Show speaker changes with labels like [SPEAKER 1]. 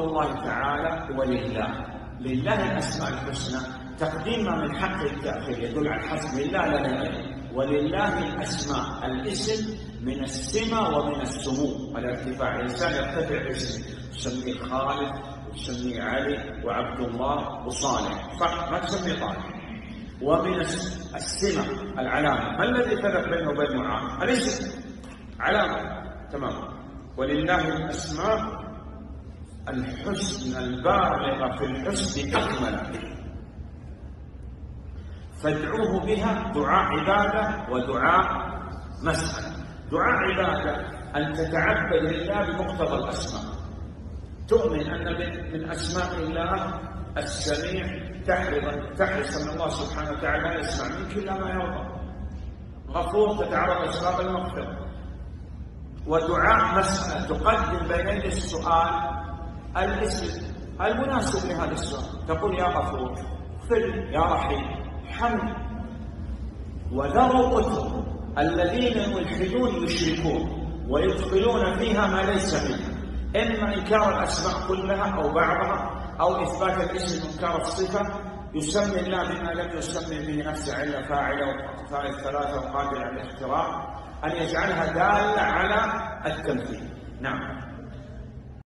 [SPEAKER 1] قول الله تعالى ولله، لله الأسماء الحسنى، تقديم من حق التأخير يدل على الحصر، لله لا لغيره. ولله الأسماء، الاسم من السمة ومن السمو، الارتفاع، الإنسان يرتفع باسمه، تسميه خالد وتسميه علي وعبد الله وصالح، صح؟ ما تسميه طالب. ومن السمة العلامة، ما الذي فرق بينه وبين معاذ؟ الاسم علامة، تمام. ولله الأسماء الحسن البالغة في الحسن أكمل، فادعوه بها دعاء عبادة ودعاء مسألة. دعاء عبادة أن تتعبد لله بمقتضى الأسماء، تؤمن أن من أسماء الله السميع، تحرص أن الله سبحانه وتعالى يسمع منك إلا ما يرضى، غفور تتعرض أسباب المغفرة. ودعاء مسألة تقدم بين يدي السؤال الاسم المناسب لهذا السؤال، تقول يا غفور اغفر، يا رحيم حمد. وذروا قتل الذين يلحدون يشركون ويدخلون فيها ما ليس منها، إما إنكار الأسماء كلها أو بعضها، أو إثبات الاسم وإنكار الصفة، يسمي الله بما لم يسمي به نفسه إلا فاعله وفاعل الثلاثة وقادر على الاختراع، أن يجعلها دالة على التمثيل. نعم.